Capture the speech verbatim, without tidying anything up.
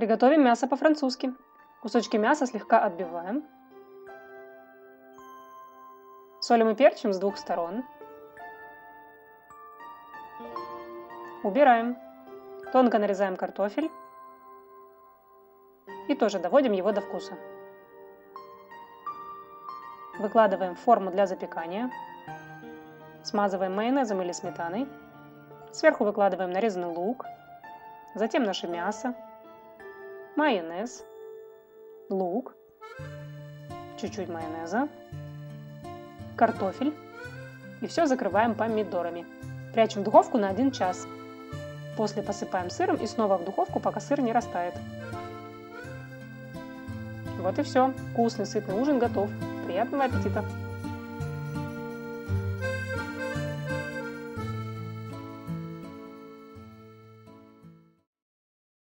Приготовим мясо по-французски. Кусочки мяса слегка отбиваем. Солим и перчим с двух сторон. Убираем. Тонко нарезаем картофель. И тоже доводим его до вкуса. Выкладываем в форму для запекания. Смазываем майонезом или сметаной. Сверху выкладываем нарезанный лук. Затем наше мясо. Майонез. Лук. Чуть-чуть майонеза. Картофель. И все закрываем помидорами. Прячем в духовку на один час. После посыпаем сыром и снова в духовку, пока сыр не растает. Вот и все. Вкусный, сытный ужин готов. Приятного аппетита!